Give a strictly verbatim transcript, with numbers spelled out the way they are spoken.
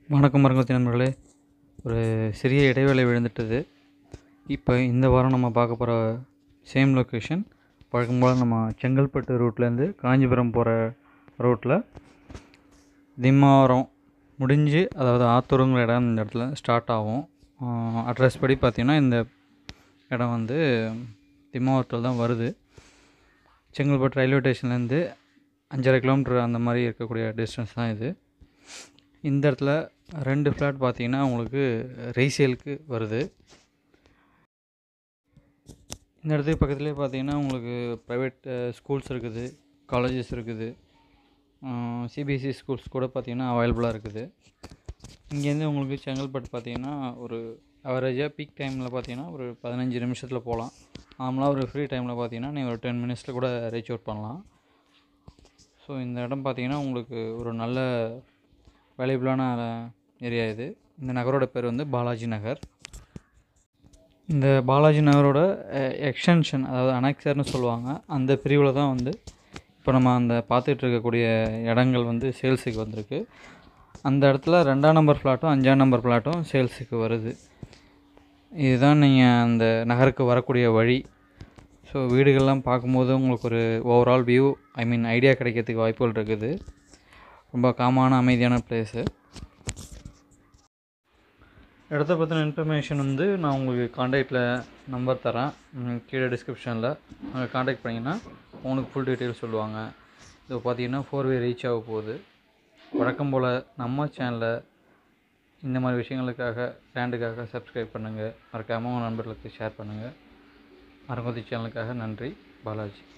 வணக்கம் மரங்கத்தி நண்பர்களே. ஒரு சிறிய இடைவேளை விழுந்துட்டது. இப்போ இந்த வாரம் நம்ம பார்க்க போகிற சேம் லொக்கேஷன் வழக்கம் போல் நம்ம செங்கல்பட்டு ரூட்லேருந்து காஞ்சிபுரம் போகிற ரூட்டில் திம்மாவரம் முடிஞ்சு, அதாவது ஆத்தூருங்கிற இடம் இந்த இடத்துல ஸ்டார்ட் ஆகும். அட்ரஸ் படி பார்த்திங்கன்னா இந்த இடம் வந்து திம்மாவரத்தில் தான் வருது. செங்கல்பட்டு ரயில்வே ஸ்டேஷன்லேருந்து அஞ்சரை கிலோமீட்டர் அந்த மாதிரி இருக்கக்கூடிய டிஸ்டன்ஸ் தான் இது. இந்த இடத்துல ரெண்டு ஃப்ளாட் பார்த்திங்கன்னா உங்களுக்கு ரீசேலுக்கு வருது. இந்த இடத்துக்கு பக்கத்துலேயே பார்த்திங்கன்னா உங்களுக்கு ப்ரைவேட் ஸ்கூல்ஸ் இருக்குது, காலேஜஸ் இருக்குது, சிபிஎஸ்சி ஸ்கூல்ஸ் கூட பார்த்திங்கன்னா அவைலபிளாக இருக்குது. இங்கேருந்து உங்களுக்கு செங்கல்பட்டு பார்த்திங்கன்னா ஒரு அவரேஜாக பீக் டைமில் பார்த்திங்கன்னா ஒரு பதினஞ்சு நிமிஷத்தில் போகலாம். நார்மலாக ஒரு ஃப்ரீ டைமில் பார்த்திங்கன்னா நீங்கள் ஒரு டென் மினிட்ஸில் கூட ரீச் அவுட் பண்ணலாம். ஸோ இந்த இடம் பார்த்திங்கன்னா உங்களுக்கு ஒரு நல்ல வேல்யூபிளான ஏரியா இது. இந்த நகரோட பேர் வந்து பாலாஜி நகர். இந்த பாலாஜி நகரோட எக்ஸ்டென்ஷன், அதாவது அனெக்சர்னு சொல்லுவாங்க, அந்த பிரிவில் தான் வந்து இப்போ நம்ம அந்த பார்த்துட்டு இருக்கக்கூடிய இடங்கள் வந்து சேல்ஸுக்கு வந்திருக்கு. அந்த இடத்துல ரெண்டாம் நம்பர் ஃப்ளாட்டும் அஞ்சாம் நம்பர் ஃப்ளாட்டும் சேல்ஸுக்கு வருது. இதுதான் நீங்கள் அந்த நகருக்கு வரக்கூடிய வழி. ஸோ வீடுகள்லாம் பார்க்கும்போது உங்களுக்கு ஒரு overall view, I mean idea கிடைக்கிறதுக்கு வாய்ப்புகள் இருக்குது. ரொம்ப காமான அமைதியான பிளேஸு. இடத்த பற்றின இன்ஃபர்மேஷன் வந்து நான் உங்களுக்கு காண்டாக்டில் நம்பர் தரேன், கீழே டிஸ்கிரிப்ஷனில். அங்கே காண்டாக்ட் பண்ணிங்கன்னா உங்களுக்கு ஃபுல் டீட்டெயில்ஸ் சொல்லுவாங்க. இது பார்த்திங்கன்னா ஃபோர் வே ரீச் ஆக போகுது. வழக்கம் போல் நம்ம சேனலை இந்த மாதிரி விஷயங்களுக்காக, லேண்டுக்காக சப்ஸ்கிரைப் பண்ணுங்கள். மறக்காமல் உங்கள் நண்பர்களுக்கு ஷேர் பண்ணுங்கள். மரங்கொத்தி சேனலுக்காக நன்றி. பாலாஜி.